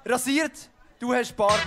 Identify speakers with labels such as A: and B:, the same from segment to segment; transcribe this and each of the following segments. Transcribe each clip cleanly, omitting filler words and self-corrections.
A: rasiert, du hast Bart.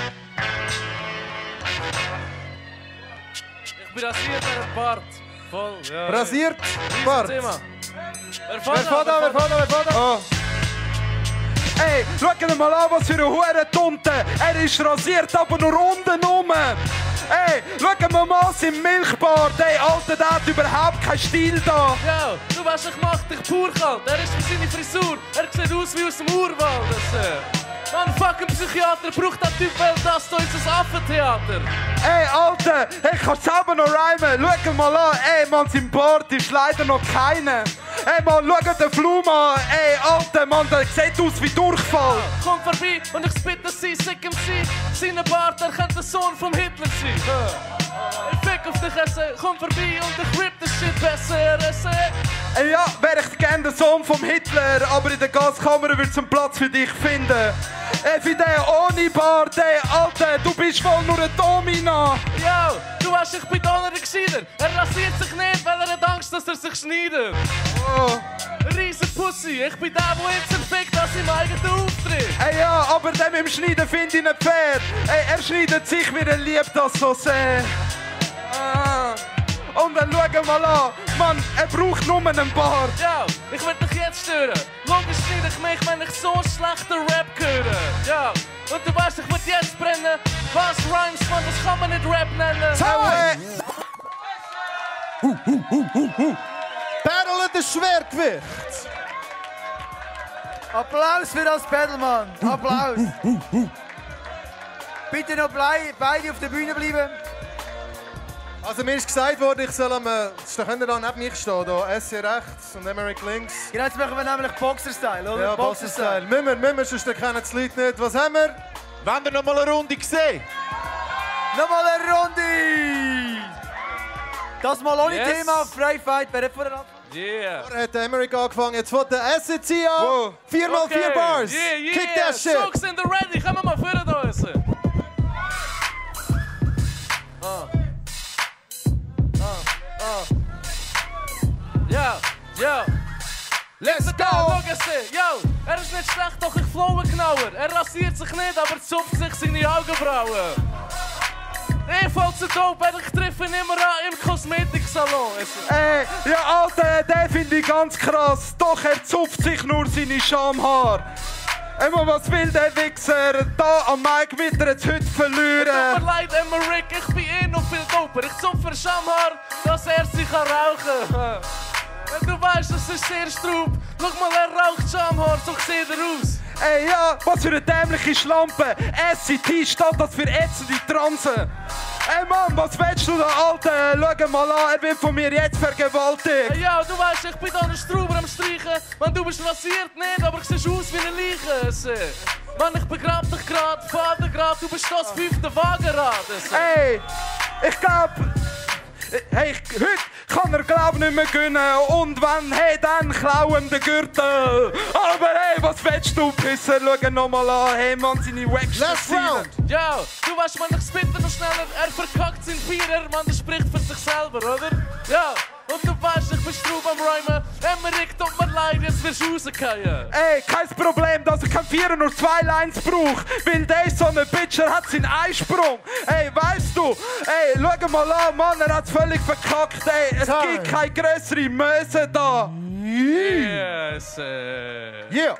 B: Ich bin rasiert, er hat Bart. Voll, ja.
C: Rasiert, Bart.
B: Wer fährt an?
C: Oh. Ey, schau mal an, was für eine Hurentunte. Er ist rasiert, aber nur unten rum. Ey, schau mal sein Milchbart. Ey, Alter, der hat überhaupt keinen Stil da.
B: Ja, du weißt, ich mach dich pur kalt. Er ist für seine Frisur. Er sieht aus wie aus dem Urwald. Mann, fuck, ein Psychiater braucht den Typ, weil das hier ist ein Affentheater.
C: Ey, Alter, ich kann selber noch rhymen. Schau mal an. Ey, Mann, sein Bart ist leider noch keiner. Ey, Mann, schau den Flum an. Ey, Alter, Mann, der sieht aus wie Durchfall.
B: Komm vorbei und ich spitte sie, sick im Sie. Seine Bart, er könnte der Sohn vom Hitler sein. Ich fick auf dich essen, komm vorbei und ich rip das Shit besser essen.
C: Ey, ja, wäre ich gern der Sohn vom Hitler, aber in der Gaskammer würde es einen Platz für dich finden. Ey, für den ohne Bart, ey, Alter, du bist wohl nur ein Domina.
B: Ja, du weißt, ich bin Donner gescheiter. Er rasiert sich nicht, weil er hat Angst, dass er sich schneidet.
C: Oh.
B: Riesen Pussy, ich bin der, der jetzt fickt aus seinem eigenen Auftritt.
C: Ey, ja, aber dem im Schneiden finde ich nicht fair. Ey, er schneidet sich, wie er liebt das so sehr. Ah. Und dann schau mal an, Mann, er braucht nur einen Bart.
B: Ja, ich will dich jetzt stören. Logisch schneide ich mich, wenn ich so schlechten Rap höre. Ja, und du weißt, ich will jetzt brennen. Was Rhymes, Mann, das kann man nicht Rap nennen.
C: Battle des Schwergewicht.
A: Applaus für das Battlemann. Applaus. Bitte noch beide auf der Bühne bleiben.
C: Also mir ist gesagt worden, ich soll da könnt ihr da neben mich stehen, da SC rechts und Emmerich links.
A: Genau, jetzt machen wir nämlich Boxer-Style, oder?
C: Ja, Boxer-Style. Müssen wir, sonst kennen die Leute nicht. Was haben wir?
D: Wollen wir noch mal eine Runde sehen?
A: Nochmal eine Runde! Das mal ohne Thema, Freifight, wer hat vorher angefangen?
B: Yeah.
C: Vorher hat Emmerich angefangen, jetzt fängt der SC an. 4x4 Bars.
B: Yeah.
C: Kick that shit.
B: Soaks in the ready, kommen wir mal vorne da essen. Yo.
C: Let's go!
B: Yo, er ist nicht schlecht, doch ich flowe genauer. Er rasiert sich nicht, aber zupft sich seine Augenbrauen. Voll zu dope, ich treffe ihn immer an im Kosmetiksalon.
C: Ey, ja Alter, den finde ich ganz krass. Doch er zupft sich nur seine Schamhaare. Immer was will der Wichser? Da am Mike wird er jetzt heute verlieren.
B: Tut mir leid, Emmerich, ich bin noch viel doper. Ich zupfe Schamhaar, dass er sich rauchen kann. Du weißt, das ist sehr straub. Schau mal, er raucht Schamhaar, so sieht er aus.
C: Ey, ja, was für eine dämliche Schlampe. SCT steht das für ätzende Transen. Ey Mann, was willst du da, Alter? Schau mal an, er wird von mir jetzt vergewaltigt.
B: Hey, ja, du weißt, ich bin da einen Strauber am Streichen. Man, du bist rasiert nicht, aber du siehst aus wie eine Leiche. Mann, ich begrab dich grad, Vater grad, du bist das 5. Wagenrad.
C: Ey, ich glaub... Hey, heute kann er glaub nicht mehr gewinnen. Und wenn, hey, dann klauen den Gürtel. Aber hey, was willst du, Pisser? Schau noch mal an. Hey, Mann, seine Wack-Style.
B: Ja, du weißt, man, ich spitte noch schneller. Er verkackt seinen Vierer, man, der spricht für sich selber, oder? Ja, und du weißt, ich bin Straub am Rhymen. Emmerich, tut mir leid, jetzt wirst du rausgehen.
C: Ey, kein Problem, dass ich kein Vierer nur 2 Lines brauch. Weil der so eine Bitcher hat seinen Einsprung. Ey, weißt du, ey, schau mal an, Mann, er hat's völlig verkackt, ey. Es gibt keine grössere Möse da.
B: Yes.
C: Yeah.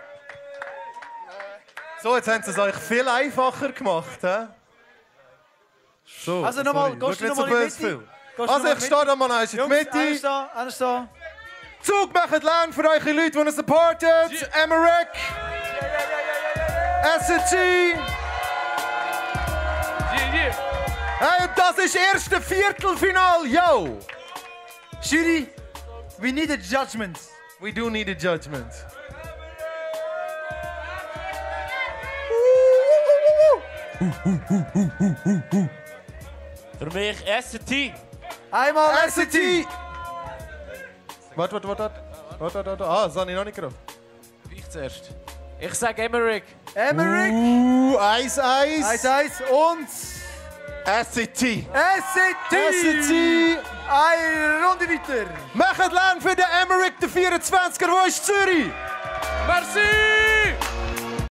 C: So, jetzt haben sie es euch viel einfacher gemacht, hä? So,
A: also nochmal, gehst du nochmal in die Mitte?
C: Also ich stehe da mal in die Mitte.
A: Einer da.
C: Zug macht Lärm für eure Leute, die uns supporten. Emmerich. SCT.
B: Yeah.
C: Hey, und das ist das erste Viertelfinal, yo.
A: Jury, we need a judgment.
C: We do need a judgment.
D: Für mich SCT.
A: Einmal
C: SCT. Warte. Ah, das habe ich noch nicht gehört.
B: Ich zuerst. Ich sag Emmerich.
A: Emmerich.
C: 1-1.
A: 1-1 und...
C: SCT.
A: SCT. Eine Runde weiter.
C: Macht Lärm für den Emmerich, der 24er, wo ist Zürich?
B: Merci!